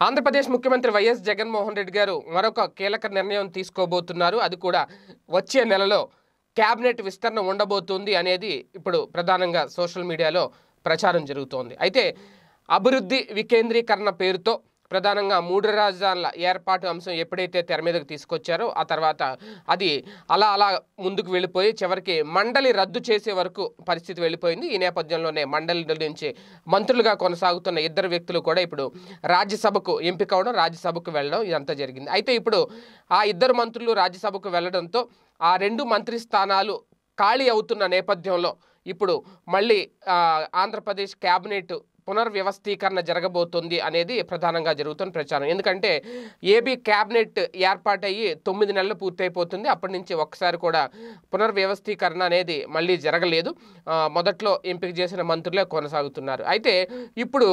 ఆంధ్రప్రదేశ్ ముఖ్యమంత్రి వైఎస్ జగన్మోహన్ రెడ్డి గారు మరొక కీలక నిర్ణయం తీసుకోబోతున్నారు. అది కూడా వచ్చే నెలలో క్యాబినెట్ విస్తరణ ఉండబోతుంది అనేది ఇప్పుడు ప్రధానంగా సోషల్ మీడియాలో ప్రచారం జరుగుతోంది. అయితే అభివృద్ధి వికేంద్రీకరణ పేరుతో ప్రధానంగా 3 రాజధానుల ఏర్పాటు అంశం ఎప్పుడైతే తెర మీదకు తీసుకొచ్చారో ఆ తర్వాత అది అలా ముందుకు వెళ్ళిపోయి చివరికి మండలి రద్దు చేసే వరకు పరిస్థితి వెళ్ళిపోయింది. ఈ నేపథ్యంలోనే మండలి నుంచి మంత్రులుగా కొనసాగుతున్న 2 వ్యక్తులు కూడా ఇప్పుడు రాజ్యసభకు ఎంపిక అవడం, రాజ్యసభకు వెళ్ళడం ఇదంతా జరిగింది. అయితే ఇప్పుడు ఆ 2 మంత్రులు రాజ్యసభకు వెళ్ళడంతో ఆ 2 మంత్రి స్థానాలు ఖాళీ అవుతున్న నేపథ్యంలో ఇప్పుడు మళ్ళీ ఆంధ్రప్రదేశ్ క్యాబినెట్ పునర్వ్యవస్థీకరణ జరగబోతుంది అనేది ప్రధానంగా జరుగుతున్న ప్రచారం. ఎందుకంటే ఏబీ క్యాబినెట్ ఏర్పాటయ్యి 9 నెలలు పూర్తయిపోతుంది. అప్పటి నుంచి ఒక్కసారి కూడా పునర్వ్యవస్థీకరణ అనేది మళ్ళీ జరగలేదు. మొదట్లో ఎంపిక చేసిన మంత్రులే కొనసాగుతున్నారు. అయితే ఇప్పుడు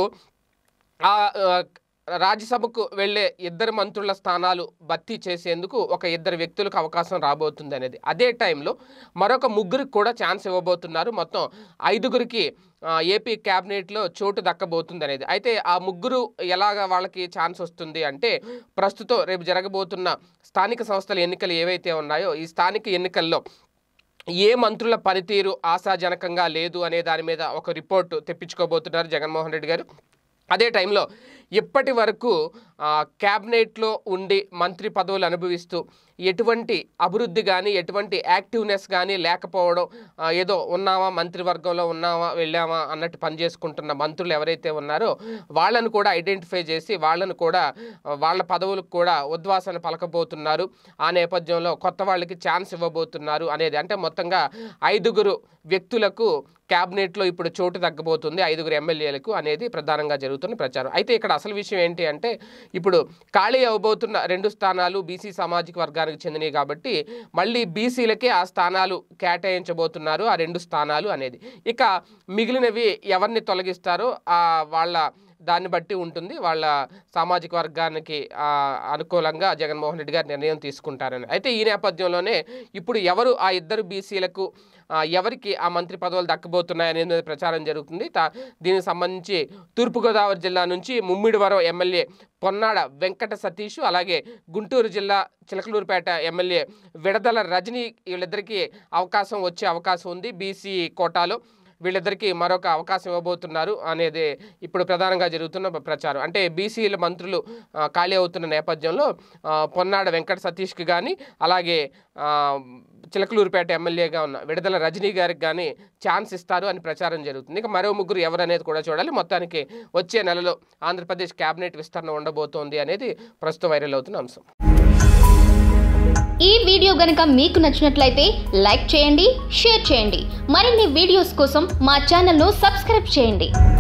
రాజ్యసభకు వెళ్లే 2 మంత్రుల స్థానాలు భర్తీ చేసేందుకు ఒక 2 వ్యక్తులకు అవకాశం రాబోతుంది అనేది. అదే టైంలో మరొక 3కి కూడా ఛాన్స్ ఇవ్వబోతున్నారు. మొత్తం 5గురికి ఏపీ క్యాబినెట్లో చోటు దక్కబోతుంది అనేది. అయితే ఆ 3 ఎలాగ వాళ్ళకి ఛాన్స్ వస్తుంది అంటే ప్రస్తుతం రేపు జరగబోతున్న స్థానిక సంస్థల ఎన్నికలు ఏవైతే ఉన్నాయో ఈ స్థానిక ఎన్నికల్లో ఏ మంత్రుల పనితీరు ఆశాజనకంగా లేదు అనే దాని మీద ఒక రిపోర్టు తెప్పించుకోబోతున్నారు జగన్మోహన్ రెడ్డి గారు. అదే టైంలో ఇప్పటి వరకు క్యాబినెట్లో ఉండి మంత్రి పదవులు అనుభవిస్తూ ఎటువంటి అభివృద్ధి కానీ ఎటువంటి యాక్టివ్నెస్ కానీ లేకపోవడం, ఏదో ఉన్నామా మంత్రివర్గంలో ఉన్నామా వెళ్ళామా అన్నట్టు పనిచేసుకుంటున్న మంత్రులు ఎవరైతే ఉన్నారో వాళ్ళను కూడా ఐడెంటిఫై చేసి వాళ్ళను కూడా వాళ్ళ పదవులకు కూడా ఉద్వాసన పలకబోతున్నారు. ఆ నేపథ్యంలో కొత్త వాళ్ళకి ఛాన్స్ ఇవ్వబోతున్నారు అనేది. అంటే మొత్తంగా 5 వ్యక్తులకు క్యాబినెట్లో ఇప్పుడు చోటు తగ్గబోతుంది, 5 ఎమ్మెల్యేలకు అనేది ప్రధానంగా జరుగుతున్న ప్రచారం. అయితే ఇక్కడ అసలు విషయం ఏంటి అంటే ఇప్పుడు ఖాళీ అవ్వబోతున్న 2 స్థానాలు బీసీ సామాజిక వర్గానికి చెందినవి కాబట్టి మళ్ళీ బీసీలకే ఆ స్థానాలు కేటాయించబోతున్నారు, ఆ 2 స్థానాలు అనేది. ఇక మిగిలినవి ఎవరిని తొలగిస్తారో వాళ్ళ దాన్ని బట్టి ఉంటుంది. వాళ్ళ సామాజిక వర్గానికి అనుకూలంగా జగన్మోహన్ రెడ్డి గారు నిర్ణయం తీసుకుంటారని. అయితే ఈ నేపథ్యంలోనే ఇప్పుడు ఎవరు ఆ 2 బీసీలకు ఎవరికి ఆ మంత్రి పదవులు దక్కబోతున్నాయనేది ప్రచారం జరుగుతుంది. దీనికి సంబంధించి తూర్పుగోదావరి జిల్లా నుంచి ముమ్మిడివరం ఎమ్మెల్యే పొన్నాడ వెంకట సతీష్, అలాగే గుంటూరు జిల్లా చిలకలూరుపేట ఎమ్మెల్యే విడదల రజనీ వీళ్ళిద్దరికీ వచ్చే అవకాశం ఉంది. బీసీ కోటాలో వీళ్ళిద్దరికీ మరొక అవకాశం ఇవ్వబోతున్నారు అనేది ఇప్పుడు ప్రధానంగా జరుగుతున్న ప్రచారం. అంటే బీసీల మంత్రులు ఖాళీ అవుతున్న నేపథ్యంలో పొన్నాడ వెంకట సతీష్కి కానీ అలాగే చిలకలూరుపేట ఎమ్మెల్యేగా ఉన్న విడదల రజనీ గారికి కానీ ఛాన్స్ ఇస్తారు అని ప్రచారం జరుగుతుంది. ఇక మరో 3 ఎవరు అనేది కూడా చూడాలి. మొత్తానికి వచ్చే నెలలో ఆంధ్రప్రదేశ్ క్యాబినెట్ విస్తరణ ఉండబోతోంది అనేది ప్రస్తుతం వైరల్ అవుతున్న అంశం. ఈ వీడియో గనుక మీకు నచ్చినట్లయితే లైక్ చేయండి, షేర్ చేయండి. మరిన్ని వీడియోస్ కోసం మా ఛానల్ను సబ్స్క్రైబ్ చేయండి.